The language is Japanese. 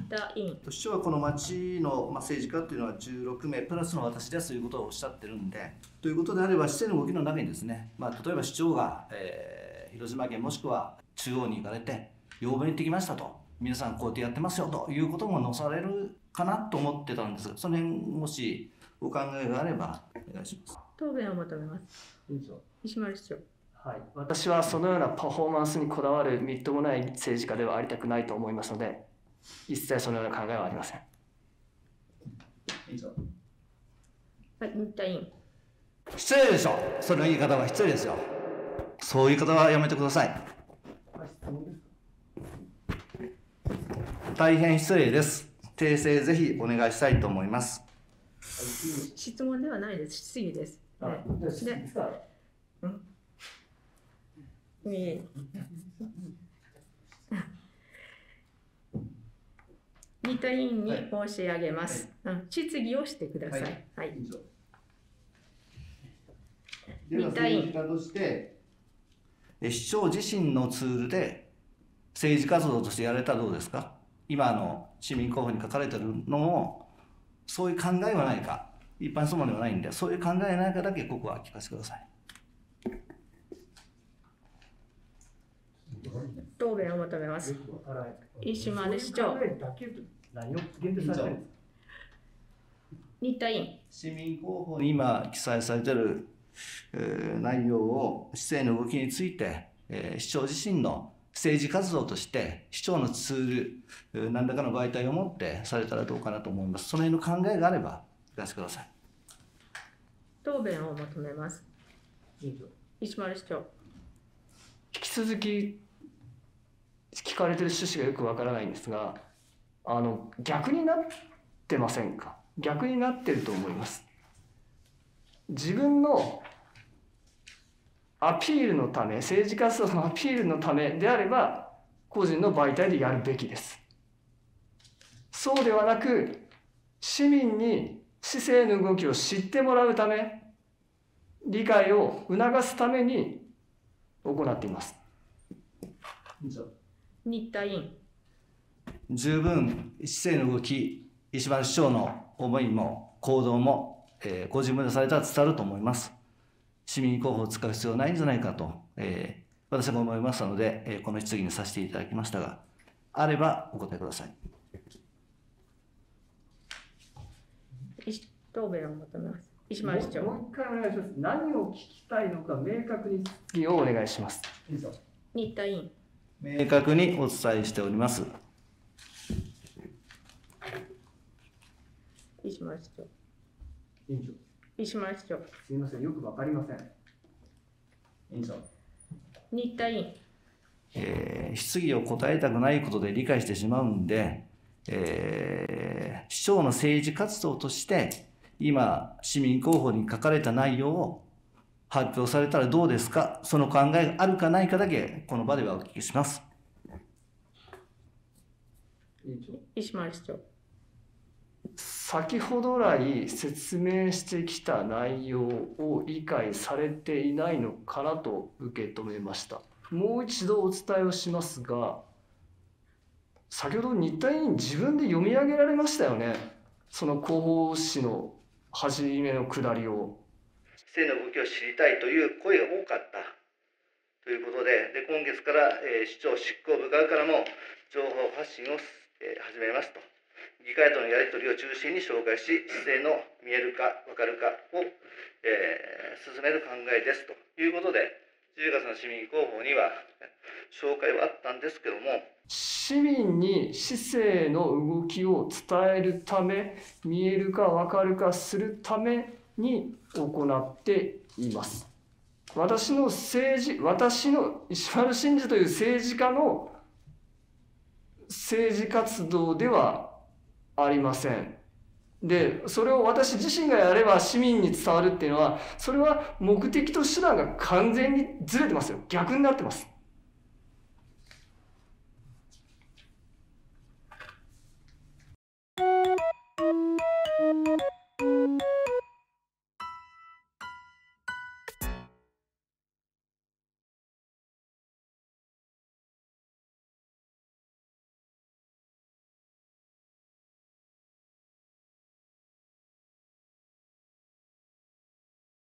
田委員。 市長はこの町の政治家というのは16名プラスの私ですということをおっしゃってるんで、ということであれば、市政の動きの中にですね、例えば市長が、広島県もしくは中央に行かれて、要望に行ってきましたと、皆さんこうやってやってますよということも載されるかなと思ってたんですが、その辺、もしお考えがあれば、お願いします。 答弁を求めます。石丸市長。 はい、私はそのようなパフォーマンスにこだわるみっともない政治家ではありたくないと思いますので、一切そのような考えはありません。 はい、新田委員。 失礼でしょ、その言い方は失礼ですよ。そういう言い方はやめてください。大変失礼です。訂正ぜひお願いしたいと思います。 質問ではないです。質疑です。新田委員に申し上げます。質疑をしてください。はい。 では政治家として市長自身のツールで政治活動としてやられたらどうですか。今の市民候補に書かれているのもそういう考えはないか、一般質問ではないんで、そういう考えないかだけここは聞かせてください。 答弁を求めます。石丸市長。新田委員。 市民候補に今記載されている内容を市政の動きについて、市長自身の政治活動として市長のツール何らかの媒体を持ってされたらどうかなと思います。その辺の考えがあれば聞かせてください。 答弁を求めます。石丸市長。 引き続き聞かれてる趣旨がよくわからないんですが、逆になってませんか。逆になってると思います。自分のアピールのため、政治活動のアピールのためであれば個人の媒体でやるべきです。そうではなく、市民に市政の動きを知ってもらうため、理解を促すために行っています。 新田委員。 十分市政の動き、石丸市長の思いも行動も、ご自分でされたら伝わると思います。市民候補を使う必要ないんじゃないかと、私も思いましたので、この質疑にさせていただきましたが、あればお答えください。 答弁を求めます。石丸市長。 もう一回お願いします。何を聞きたいのか明確に質疑をお願いします。 新田委員。 明確にお伝えしております。 石丸市長。 委員長。 石丸市長。 すみません、よくわかりません。委員長。 新田委員。 質疑を答えたくないことで理解してしまうんで、市長の政治活動として今市民候補に書かれた内容を発表されたらどうですか。その考えがあるかないかだけこの場ではお聞きします。 石丸市長。 先ほど来説明してきた内容を理解されていないのかなと受け止めました。もう一度お伝えをしますが、先ほど新田委員自分で読み上げられましたよね。その広報誌の初めのくだりを。 市政の動きを知りたいという声が多かったということで、今月から、市長執行部側からも情報発信を、始めますと。議会とのやり取りを中心に紹介し、市政の見えるか分かるかを、進める考えですということで、10月の市民候補には紹介はあったんですけども、 市民に市政の動きを伝えるため、見えるか分かるかするために行っています。私の石丸伸二という政治家の政治活動ではありません。で、それを私自身がやれば市民に伝わるっていうのは、それは目的と手段が完全にずれてますよ。逆になってます。